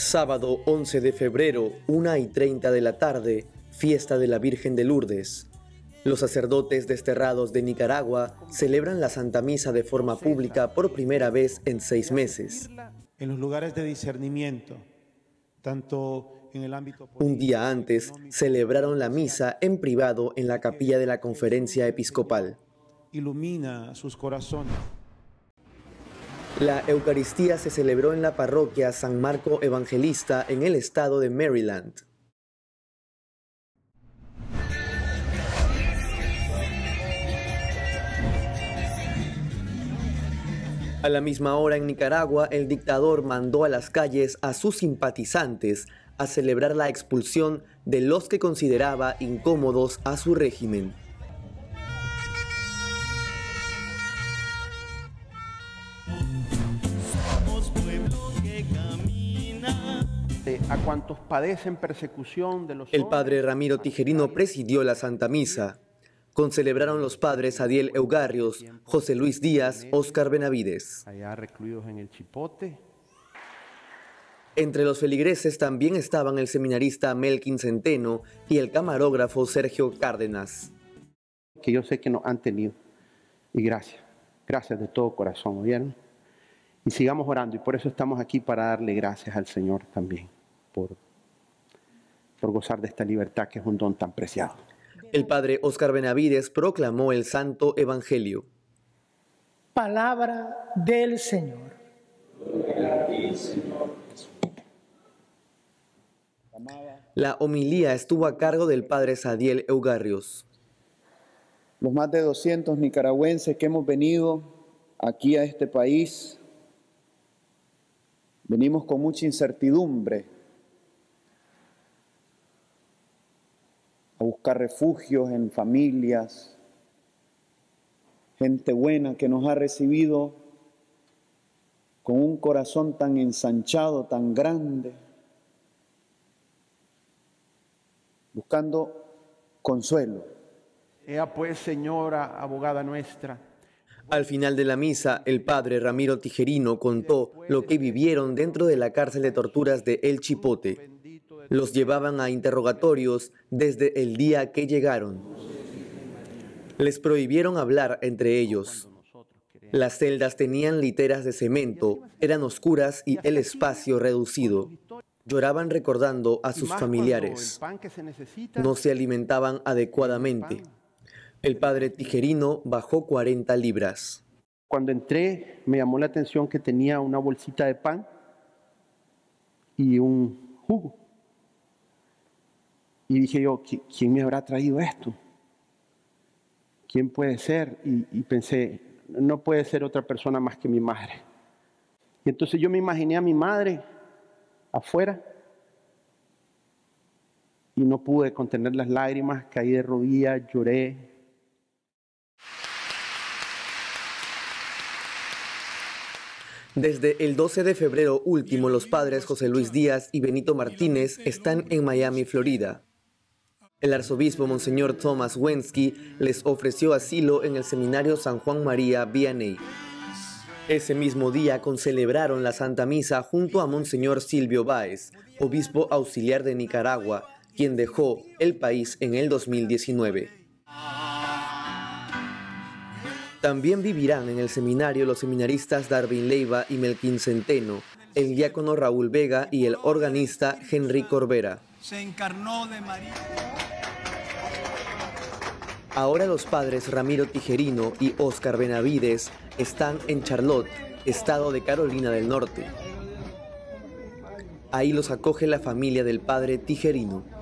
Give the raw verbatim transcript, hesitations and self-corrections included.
Sábado once de febrero, una y treinta de la tarde, fiesta de la Virgen de Lourdes. Los sacerdotes desterrados de Nicaragua celebran la Santa Misa de forma pública por primera vez en seis meses. En los lugares de discernimiento, tanto en el ámbito político, Un día antes, celebraron la misa en privado en la capilla de la Conferencia Episcopal. Ilumina sus corazones. La Eucaristía se celebró en la parroquia San Marco Evangelista en el estado de Maryland. A la misma hora en Nicaragua, el dictador mandó a las calles a sus simpatizantes a celebrar la expulsión de los que consideraba incómodos a su régimen. A cuantos padecen persecución de los El padre Ramiro Tijerino presidió la Santa Misa. Concelebraron los padres Adiel Eugarrios, José Luis Díaz, Óscar Benavides. allá recluidos en el Chipote. Entre los feligreses también estaban el seminarista Melkin Centeno y el camarógrafo Sergio Cárdenas. Que yo sé que nos han tenido. Y gracias, gracias de todo corazón, ¿oyeron? Y sigamos orando, y por eso estamos aquí, para darle gracias al Señor también, por, por gozar de esta libertad que es un don tan preciado. El padre Óscar Benavides proclamó el Santo Evangelio. Palabra del Señor. La homilía estuvo a cargo del padre Sadiel Eugarrios. Los más de doscientos nicaragüenses que hemos venido aquí a este país, venimos con mucha incertidumbre a buscar refugios en familias, gente buena que nos ha recibido con un corazón tan ensanchado, tan grande, buscando consuelo. Ea pues, Señora, abogada nuestra. Al final de la misa, el padre Ramiro Tijerino contó lo que vivieron dentro de la cárcel de torturas de El Chipote. Los llevaban a interrogatorios desde el día que llegaron. Les prohibieron hablar entre ellos. Las celdas tenían literas de cemento, eran oscuras y el espacio reducido. Lloraban recordando a sus familiares. No se alimentaban adecuadamente. El padre Tijerino bajó cuarenta libras. Cuando entré, me llamó la atención que tenía una bolsita de pan y un jugo. Y dije yo, ¿quién me habrá traído esto? ¿Quién puede ser? Y, y pensé, no puede ser otra persona más que mi madre. Y entonces yo me imaginé a mi madre afuera y no pude contener las lágrimas, caí de rodillas, lloré. Desde el doce de febrero último, los padres José Luis Díaz y Benito Martínez están en Miami, Florida. El arzobispo Monseñor Thomas Wensky les ofreció asilo en el seminario San Juan María Vianney. Ese mismo día concelebraron la Santa Misa junto a Monseñor Silvio Báez, obispo auxiliar de Nicaragua, quien dejó el país en el dos mil diecinueve. También vivirán en el seminario los seminaristas Darwin Leiva y Melkin Centeno, el diácono Raúl Vega y el organista Henry Corbera. Se encarnó de María. Ahora los padres Ramiro Tijerino y Óscar Benavides están en Charlotte, estado de Carolina del Norte. Ahí los acoge la familia del padre Tijerino.